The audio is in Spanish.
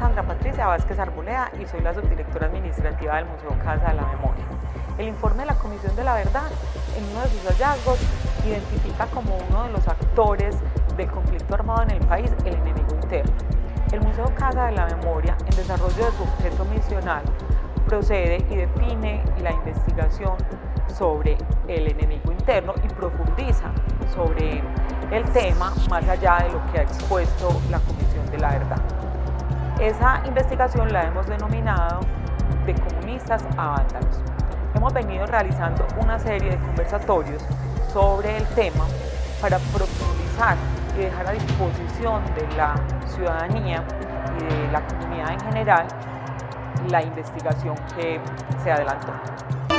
Sandra Patricia Vázquez Arboleda y soy la subdirectora administrativa del Museo Casa de la Memoria. El informe de la Comisión de la Verdad, en uno de sus hallazgos, identifica como uno de los actores del conflicto armado en el país el enemigo interno. El Museo Casa de la Memoria, en desarrollo de su objeto misional, procede y define la investigación sobre el enemigo interno y profundiza sobre el tema más allá de lo que ha expuesto la Comisión de la Verdad. Esa investigación la hemos denominado de comunistas a vándalos. Hemos venido realizando una serie de conversatorios sobre el tema para profundizar y dejar a disposición de la ciudadanía y de la comunidad en general la investigación que se adelantó.